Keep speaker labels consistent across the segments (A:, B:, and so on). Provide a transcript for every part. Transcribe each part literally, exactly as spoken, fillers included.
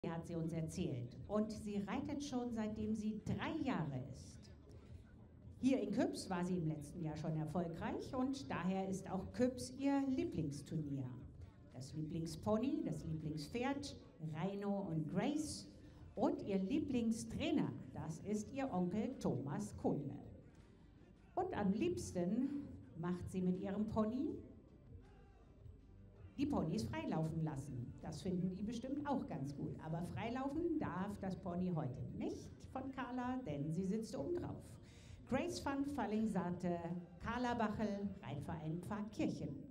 A: Hat sie uns erzählt. Und sie reitet schon seitdem sie drei Jahre ist. Hier in Küps war sie im letzten Jahr schon erfolgreich und daher ist auch Küps ihr Lieblingsturnier. Das Lieblingspony, das Lieblingspferd, Rhino und Grace und ihr Lieblingstrainer, das ist ihr Onkel Thomas Kunde. Und am liebsten macht sie mit ihrem Pony die Ponys freilaufen lassen. Das finden die bestimmt auch ganz gut. Aber freilaufen darf das Pony heute nicht von Carla, denn sie sitzt oben drauf. Grace van Falling-Sate, Carla Bachel, Reitverein Pfarrkirchen.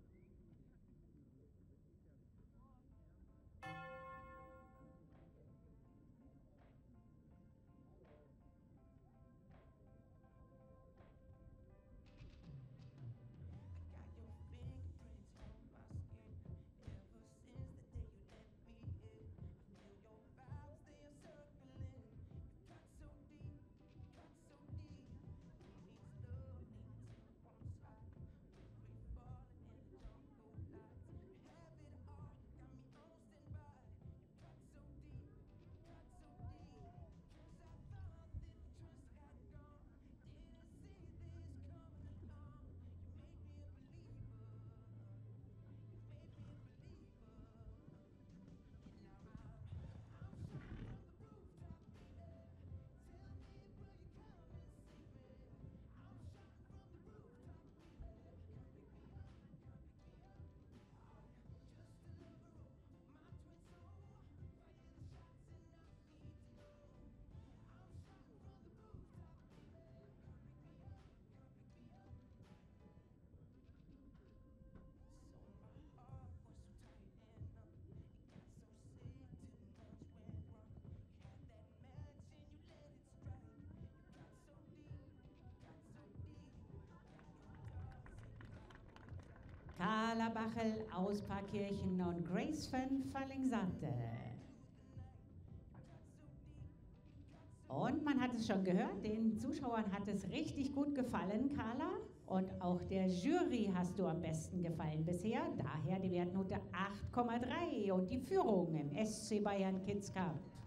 A: Carla Bachel aus Pfarrkirchen und Grace van Falling-Sate. Und man hat es schon gehört, den Zuschauern hat es richtig gut gefallen, Carla. Und auch der Jury hast du am besten gefallen bisher. Daher die Wertnote acht Komma drei und die Führung im S C Bayern Kids Cup.